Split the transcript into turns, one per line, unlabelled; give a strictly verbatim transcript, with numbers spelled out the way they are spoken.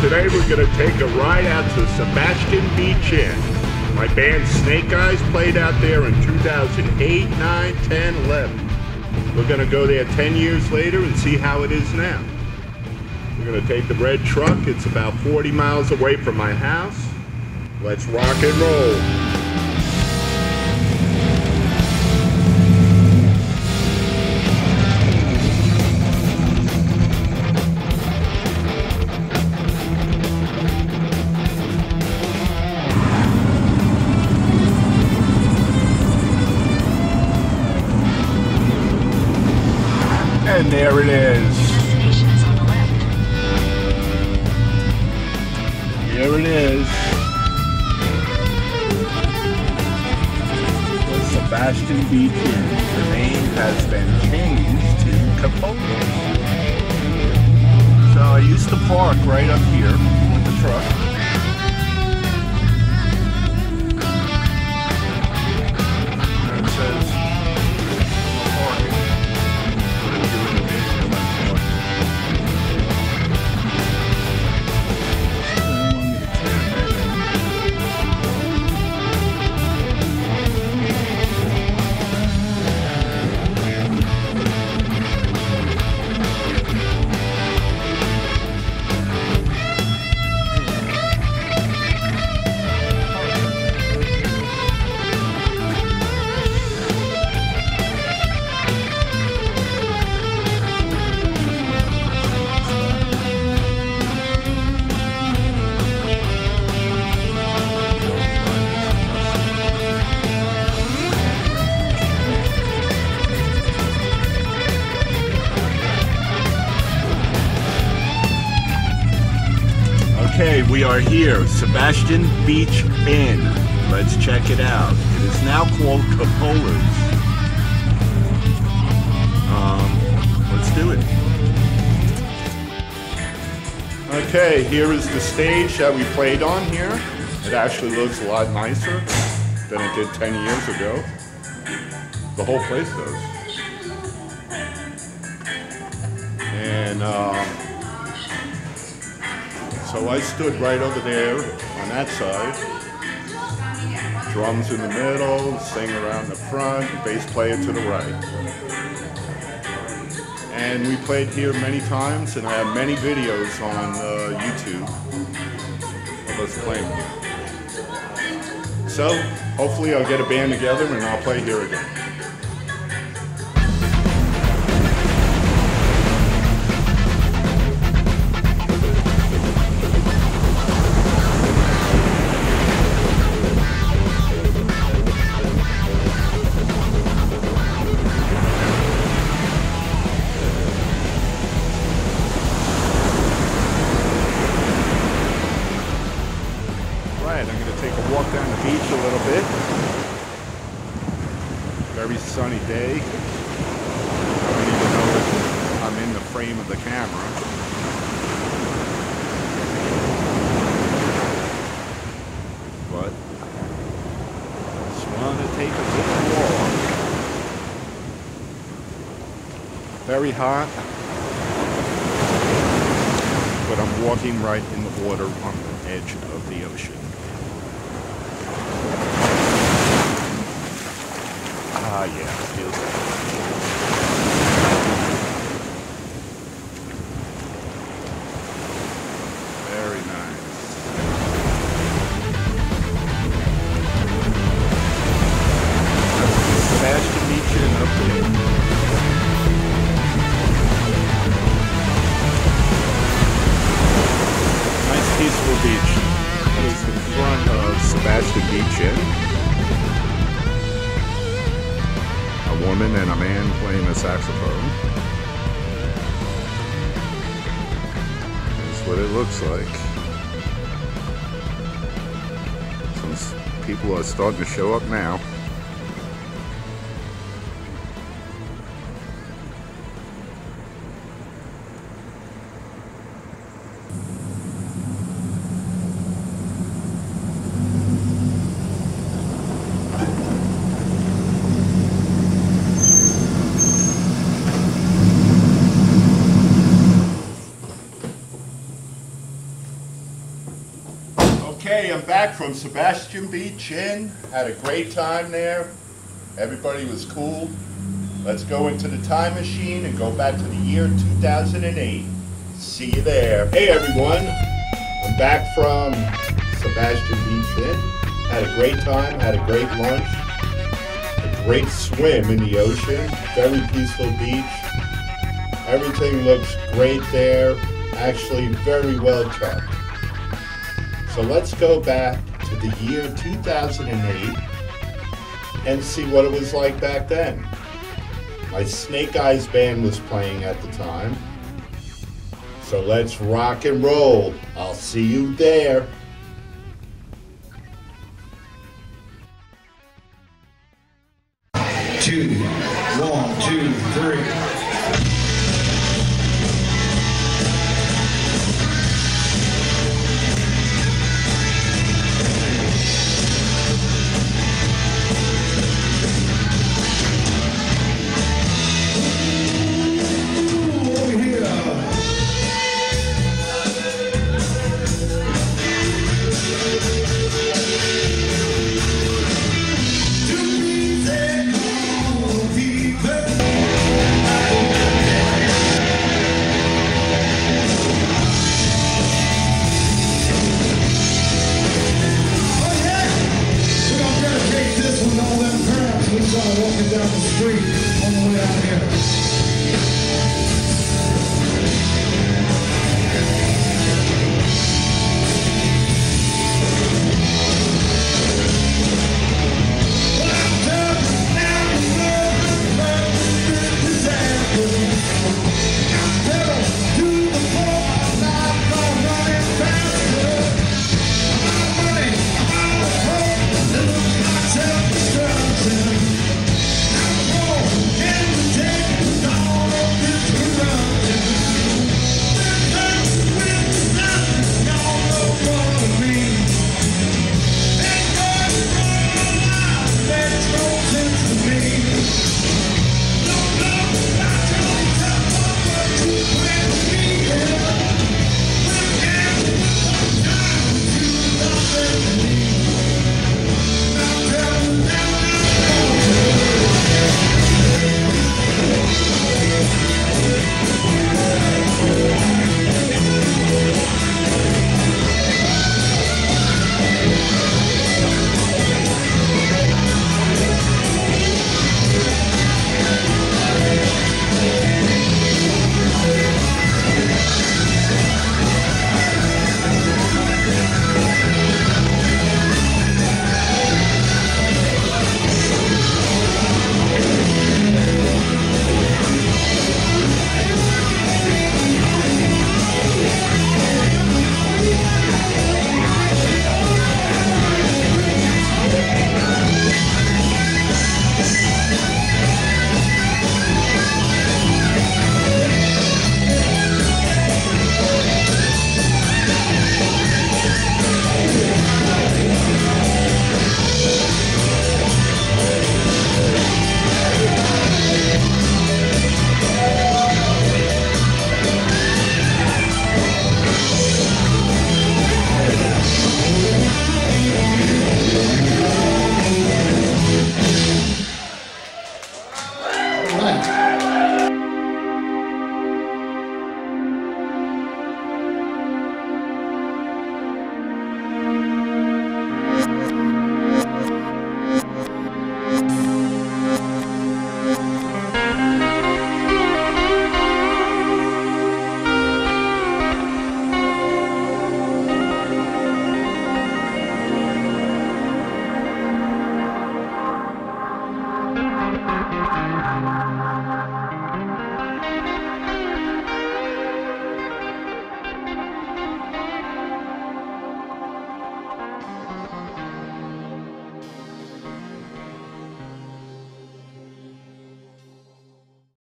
today we're going to take a ride out to Sebastian Beach Inn. My band Snake Eyes played out there in two thousand eight, nine, ten, eleven. We're going to go there ten years later and see how it is now. We're going to take the red truck. It's about forty miles away from my house. Let's rock and roll. And there it is.
Destinations on the left.
Here it is. The Sebastian Beach Inn. The name has been changed to Capola. So I used to park right up here with the truck. And it says no parking. Okay, we are here, Sebastian Beach Inn. Let's check it out. It is now called Capola's. Um, let's do it. Okay, here is the stage that we played on here. It actually looks a lot nicer than it did ten years ago. The whole place does. And, um, So I stood right over there on that side. Drums in the middle, singer around the front, bass player to the right. And we played here many times, and I have many videos on uh, YouTube of us playing here. So hopefully I'll get a band together and I'll play here again. I'm going to take a walk down the beach a little bit. Very sunny day. I don't even know if I'm in the frame of the camera. But just want to take a little walk. Very hot. But I'm walking right in the water on the edge of the ocean. Ah, yeah, feels good. Very nice. That's the Sebastian Beach Inn up there. Nice peaceful beach. That is in front of Sebastian Beach Inn. A woman and a man playing a saxophone. That's what it looks like. Some people are starting to show up now. Okay, I'm back from Sebastian Beach Inn. Had a great time there. Everybody was cool. Let's go into the time machine and go back to the year two thousand eight. See you there. Hey everyone, I'm back from Sebastian Beach Inn. Had a great time, had a great lunch, a great swim in the ocean, very peaceful beach. Everything looks great there, actually very well kept. So let's go back to the year two thousand eight and see what it was like back then. My Snake Eyes band was playing at the time. So let's rock and roll. I'll see you there.
Two, one, two, three. Walking down the street on the way out here.